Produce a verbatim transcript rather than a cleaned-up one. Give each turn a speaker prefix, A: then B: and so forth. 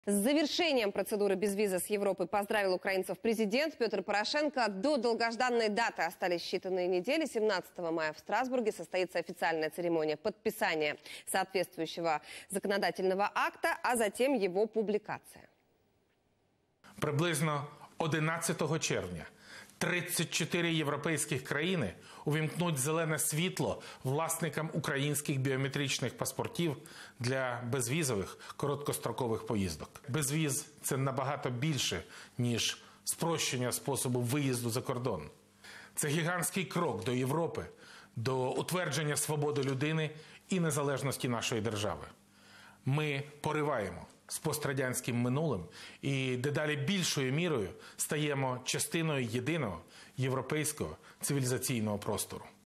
A: С завершением процедуры безвиза с Европой поздравил украинцев президент Петр Порошенко. До долгожданной даты остались считанные недели. семнадцатого мая в Страсбурге состоится официальная церемония подписания соответствующего законодательного акта, а затем его публикация.
B: Приблизно одинадцятого червня тридцять чотири європейських країни увімкнуть зелене світло власникам українських біометричних паспортів для безвізових короткострокових поїздок. Безвіз – це набагато більше, ніж спрощення способу виїзду за кордон. Це гігантський крок до Європи, до утвердження свободи людини і незалежності нашої держави. Ми пориваємо з пострадянським минулим і дедалі більшою мірою стаємо частиною єдиного європейського цивілізаційного простору.